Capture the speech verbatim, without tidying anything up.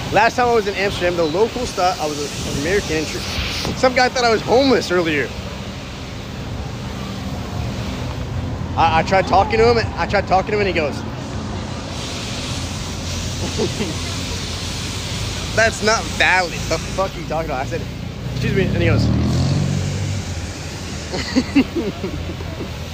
Last time I was in Amsterdam, the locals thought I was an American. Some guy thought I was homeless earlier. I, I tried talking to him. I tried talking to him and he goes, that's not valid. The fuck are you talking about? I said, excuse me, and he goes,